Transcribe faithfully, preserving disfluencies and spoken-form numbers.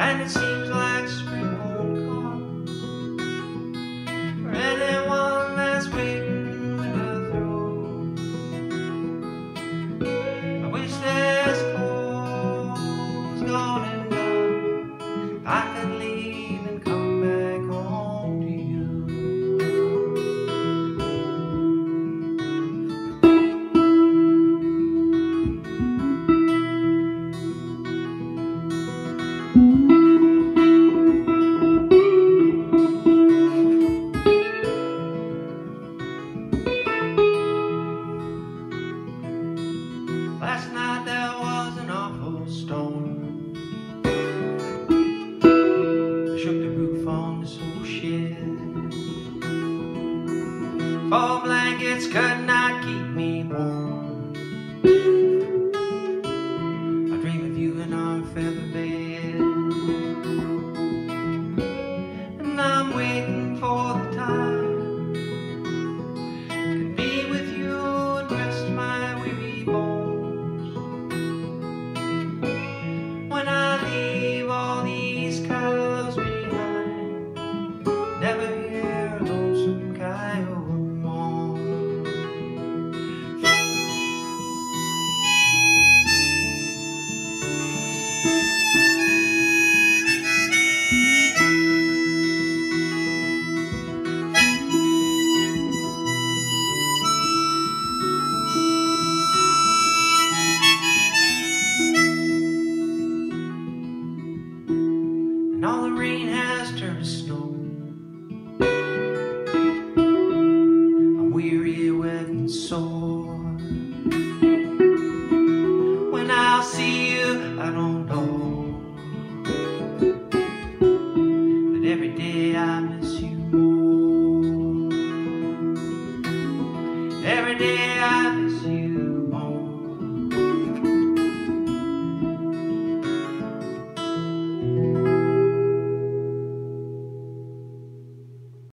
and it seems like spring won't come for anyone that's waiting winter through. I wish this cold's gone and done. I could leave and come back home to you. Last night there was an awful storm. I shook the roof on this old shed. Four blankets could not keep me warm. I dream of you in our feather bed, and I'm waiting for the time can be with you and rest my weary bones. When I leave all these cows behind, never hear a lonesome coyote mourn. And all the rain has turned to snow. I'm weary, wet and sore.